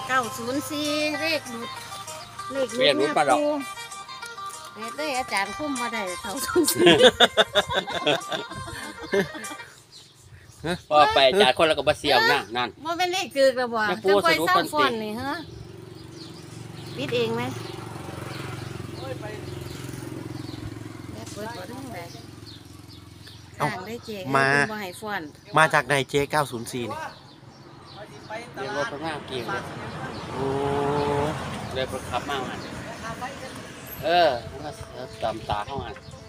904เลขหลุดเลขหลุดเนี่ยครูเด้อาจารย์คุ้มมาได้904 พอไปจ่ายคนแล้วก็มาเสียวนั่นมันเป็นเลขคือระบอกจะไปเศร้าฟอนนี่ฮะปิดเองไหมเปิดได้ไหมได้เจ๊มาจากไหนเจ๊904เนี่ยเดี๋ยวรถข้างหน้าเกี่ยวโอ้เลยรถขับมากมันมันตามตาเข้ามา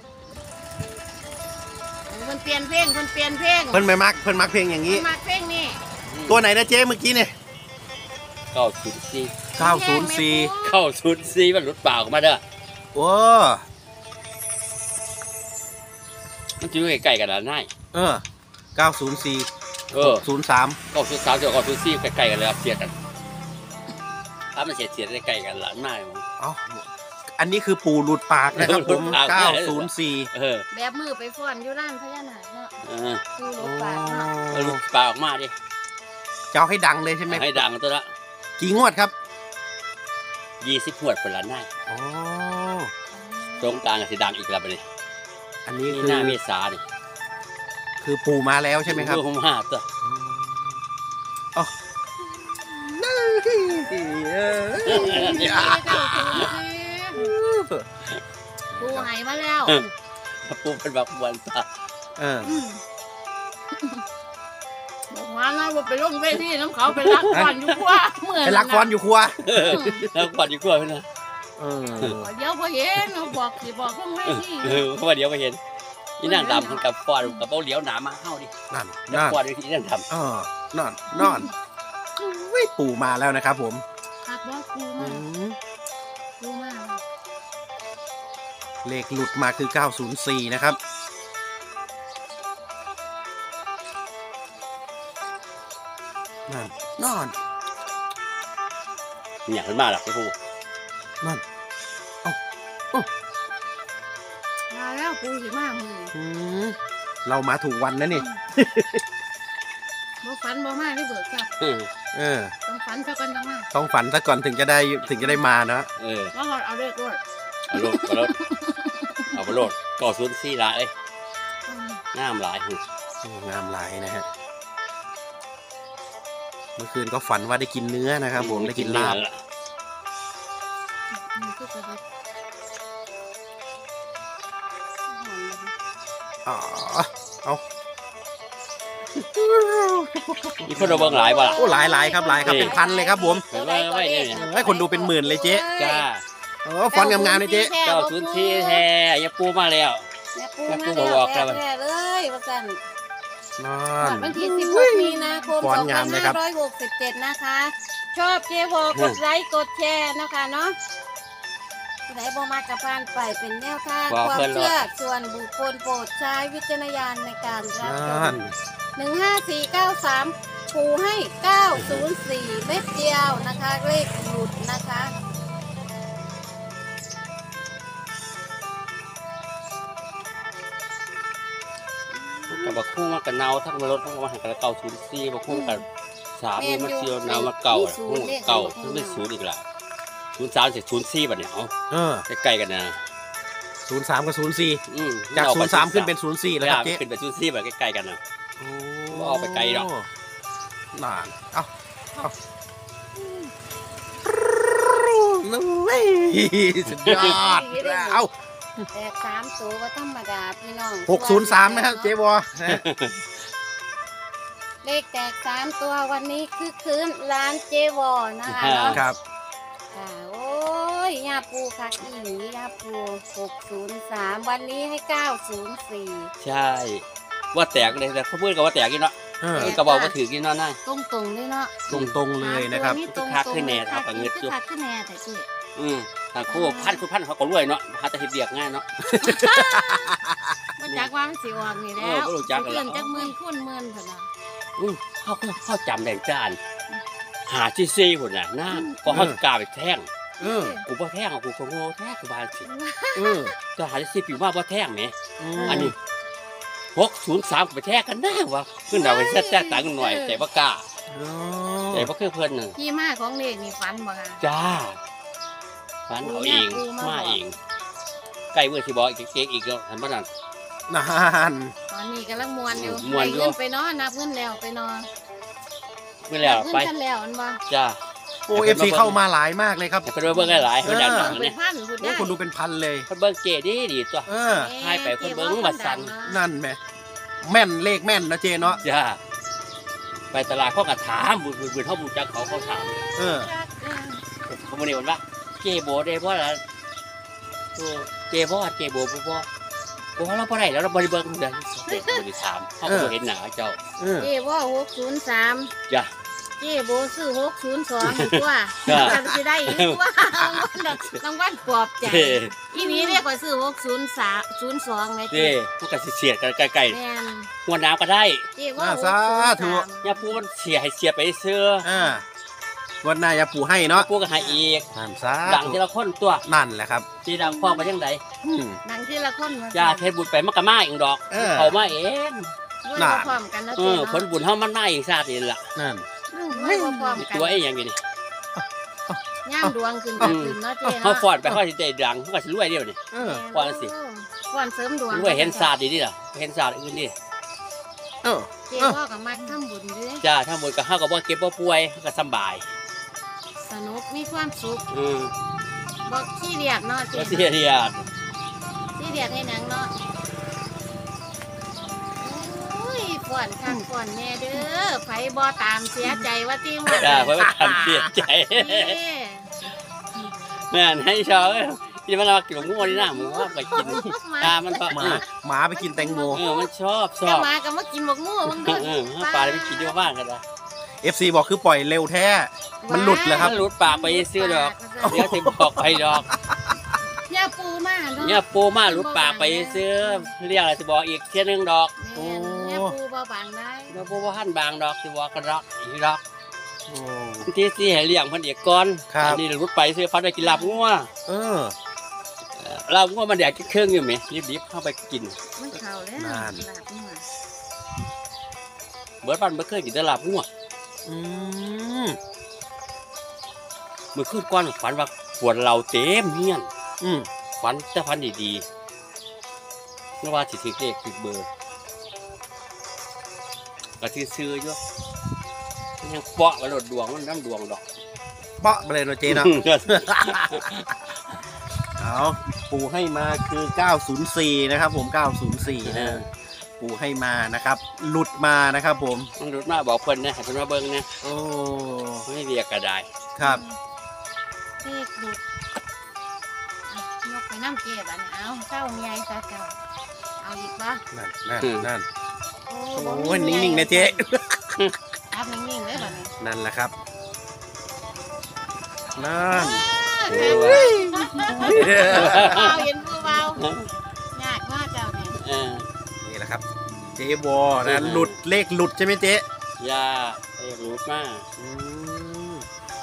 คนเปลี่ยนเพลงเพิ่นมักเพลงอย่างนี้มักเพลงนี่ตัวไหนนะเจ๊เมื่อกี้เนี่ย 904มันรถเปล่ามาเด้อโอ้มันจะอยู่ใกล้ๆกันแล้วง่าย 904 903เดี๋ยว904ใกล้ๆกันเลยครับเสียกันถ้ามันเสียได้ใกล้กันหลานง่ายอันนี้คือปู่หลุดปากนะครับผม904 แบบมือไปฟ้อนอยู่ร้านพญานาคเนาะปู่หลุดปากเนาะหลุดปากออกมาดิจะเอาให้ดังเลยใช่ไหมให้ดังตัวละกี่งวดครับ 20 งวดเป็นหลานง่ายตรงกลางสิดังอีกแล้วไปเลยอันนี้คือหน้าเมษาดิคือปู่มาแล้วใช่ไหมครับปู่มาตัวปูหายมาแล้วปูเป็นแบบวันตาบอกว่านะว่าไปลงเวทีน้ำเขาไปรักก่อนอยู่ครัวเหมือนไปรักก่อนอยู่ครัวรักก่อนอยู่ครัวพี่นะเดี๋ยวพอเห็นเขาบอกสิบอกลงเวทีเพราะว่าเดี๋ยวพอเห็นนี่นั่งดำกับฟอนกับเบ้าเหลียวหนามาเข้าดินั่งฟอนดิที่นั่งดำนอนไม่ปู่มาแล้วนะครับผมหักบอกปูมาเลขหลุดมาคือ904นะครับนอนเนี่ยขึ้นมาหรอกพี่ปูนั่นมาแล้วปูสิมามือเรามาถูกวันนะนี่บ่ฝันบ่มาได้เบิกครับต้องฝันซะก่อนมาต้องฝันซะก่อนถึงจะได้มานะก็เอาเลขด้วยเอาไปโหลด904ละเลยงามหลายนะฮะเมื่อคืนก็ฝันว่าได้กินเนื้อนะครับผมได้กินลาบเอามีคนดูเบิ่งหลายป่ะโอ้หลายครับเป็นพันเลยครับผมให้คนดูเป็นหมื่นเลยเจ๊จ้าฟอนต์งามๆเลยเจ๊ 904แท้อย่าปูมาแล้วอย่าปูบอกแล้วเลยว่าสั่นวันที่16 มีนาคม 2567นะคะชอบเจ๊วอกดไลค์กดแชร์นะคะเนาะไหนบ่มากระพานไปเป็นแนวทางความเชื่อส่วนบุคคลโปรดใช้วิจารณญาณในการรับชม15493ปูให้904เม็ดเดียวนะคะเลขหลุดนะคะกับบักคุ้งมากับเนาทั้งรถทั้งมาหันกับ904บักคุ้งกับ3นี่มาเชียวเนามาเก่าทั้งเป็น0อีกละ03เสร็จ04แบบเนี้ยใกล้ๆกันนะ 03กับ04จาก03ขึ้นเป็น04แล้วครับเจ๊ขึ้นเป็น04แบบใกล้ๆกันนะว่าเอาไปไกลหรอกนานเอาสุดยอดเอาแตก3ตัวก็ธรรมดาพี่น้อง 603นะครับเจ๊วอเลขแตก3ตัววันนี้คือคืนร้านเจวอนะคะครับโอ้ยยาปูคักอีหลียาปู603วันนี้ให้904 ใช่ว่าแตกเลยแต่เขาพูดกับว่าแตกกินเนาะกระบอกว่าถือกินเนาะน่าตรงเลยเนาะตรงเลยนะครับคักขึ้นแน่ครับเงินจุ๊บคักขึ้นแน่แต่จุ๊บทางคู่พันเขาก็รวยเนาะหาแต่เห็ดเบียกง่ายเนาะมันจักว่ามันสิออกนี่แล้วเพื่อนจักหมื่นคูณหมื่นเถอะนะเขาจำแดงจานหาซี่หุ่นน่ะน่าก็เขากล้าไปแท่งกูบ่แท่งกูโง่แท้กูบานสิจะหาซี่ผิวว่าบ่แท่งไหมอันนี้603ไปแท่งกันได้วะขึ้นเอาไปแท้ต่างกันหน่อยแต่ว่ากล้าแต่บ่คือเพิ่นน่ะที่มาของเลขนี่ฝันบ่ค่ะจ้าฝันเอาเองมาเองใกล้มื้อสิบอกเก๊กอีกแล้วหันบ่นั่นนานตอนนี้กำลังมวนอยู่ม่วนอยู่ได้เงินไปนอนนับเงินแล้วไปนอนมื้อแล้วนับไปเงินกันแล้วอันบ่จ้าโอ้FC เข้ามาหลายมากเลยครับเพิ่นว่าเบิ่งหลายๆเพิ่นอยากเอฟัอง เป็เนี่นยพันพูดโอ้ได้คนดูเป็นพันเลยเพิ่นเบิ่งเก๋ดีตัวเออให้ไปคนเบิ่งบัดสั่นนั่นไหมแม่นเลขแม่นนะเจเนาะจ้าไปตลาดเขาก็ถามบุญเฮาบุญจักเขาถามเออเขามาเนี่ยว่าเจโบได้เพราะอะไรเจโบเราบ่ได้แล้วเราบริเบิร์นเดือนบริสามเขาก็เห็นหนาเจ้าเออเจว่า603 จ้ะเจโบซื้อ602อีกว่าจ้ะจะสิได้อีกว่ารางวัลปลอบใจอีนี้เรียกว่าซื้อ60302ไงเจพวกกันเสียกันใกล้แม่นๆหัวน้ำก็ได้เจว่าสาธุยาปูมันเสียให้เสียไปเสื้อวันหน้าจะปู่ให้เนาะปูก็หายอีกนั่นซะดังที่เราคนตัวนั่นแหละครับจีดังพ่อมายังไงอืมดังที่ละคนมาจ้าเทศบุญไปมันก็มาเองดอกเออเขามาเองด้วยน่ะพร้อมกันนะเอเจอเนาะผลบุญเฮามันมาเองชาตินี่ล่ะนั่นด้วยพร้อมกันตัวเองอย่างนี้ย่างดวงขึ้นก็ขึ้นเนาะเจเขาเนาะฟอดไปเขาสิได้ดังเขาก็สิรวยเดียวนี่เออฟ้อนสิฟ้อนเสริมดวงรวยเห็นศาสตร์ดีนี่ล่ะเห็นศาสตร์อื่นนี่เออเจ๊พ่อกับมักทำบุญด้วยจ้าถ้าหมดก็เฮาก็บ่เก็บบ่ป่วยก็สำบายสนุกมีความสุขอือบอกขี้เดียดเนาะเจ๊บ่เสียเรียดขี้เดียดให้หนังเนาะโอ้ยฟ้อนข้างฟ้อนแน่เด้อไผบ่ตามเสียใจว่าติหมดจ้าเพิ่นว่าทำเสียใจ แม่นให้ชาวที่มันเอากินหมูนี่นะหมูว่าไปกินตามันก็หมาไปกินแตงโมมันชอบเจ้ามาก็มากินบักมู่มึงดูปลาไปกินอยู่บ้านกันละ FC บอกคือปล่อยเร็วแท้ มันหลุดเลยครับมันหลุดปากไปซื้อดอกเดี๋ยวสิบอกไปดอกย่าปูมาเนาะเนี่ยปูมาหลุดปากไปซื้อเรียกอะไรสิบอกอีกเที่ยนึงดอกแม่นย่าปูบ่บางได้เดี๋ยวปูว่าหั่นบางดอกสิบอกกันดอกอีกดอกโอ้ที่สิให้เลี้ยงเพิ่นอีกก่อนครับอันนี้หลุดไปซื้อฟันไปกินลาบงัวเออลาบงัวมันแดกเครื่องอยู่ไหมรีบๆเข้าไปกินมันเข้าแล้วนั่นลาบงัวเบิดปันบ่เคยกินแต่ลาบงัวอืมมื้อคืนก่อนฝันว่าปวดเราเต็มเฮียนอืมฝันแต่ฝันดีๆไม่ว่าสิถือเลขถือเบอร์ก็ถือซื้ออยู่มันยังเปาะไปโลดดวงมันน้ำดวงดอกเปาะไปเลยเนาะเจเนาะ เอาปู่ให้มาคือ 904 นะครับผม 904 นะ ปู่ให้มานะครับ หลุดมานะครับผมมันรุดมาบอกเพิ่นนะให้เพิ่นมาเบิ่งนะโอ้ไม่เรียกก็ได้ครับเลขดุดอ่ะยกไปน้ำเก็บอันนี้เอาเจ้าเมียซะเจ้าเอาอีกปะนั่นโอ้โอ้ยนิ่งๆนะเจ๊ครับนิ่งๆเลยแบบนี้นั่นแหละครับ นั่นเอาเห็นผู้เบายากมากเจ้าเนี่ยนี่แหละครับ เจ๊วอนะหลุดเลขหลุดใช่ไหมเจ๊ยาเอ้รุดมาอืม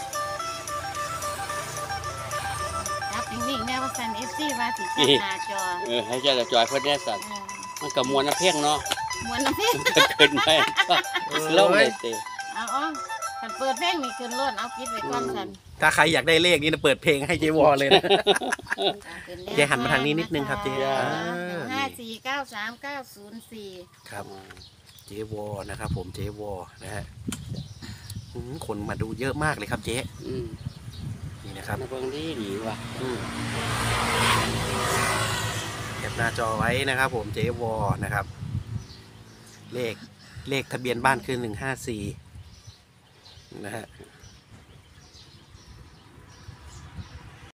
ครับนิ่งๆแนวว่าสันเอฟซีว่าสิจับหน้าจอให้เจ้าจอยเพิ่นแน่สั่นมันก็มวนน้ำเพียงเนาะมวนน้ำเพลงก็ขึ้นไปลงเลยสิเอาขันเปิดเพลงนี่ขึ้นรถเอาปิดไว้ก่อนสันถ้าใครอยากได้เลขนี่นะเปิดเพลงให้เจ๊วอเลยนะ เจ๊หันมาทางนี้นิดนึงครับเจ๊ 5493904 ครับ เจ๊วอนะครับผมเจ๊วอนะฮะคนมาดูเยอะมากเลยครับเจ๊นี่นะครับเบิ่งดีว่ะแคปหน้าจอไว้นะครับผมเจ๊วอนะครับ เลขทะเบียนบ้านคือ154นะฮะ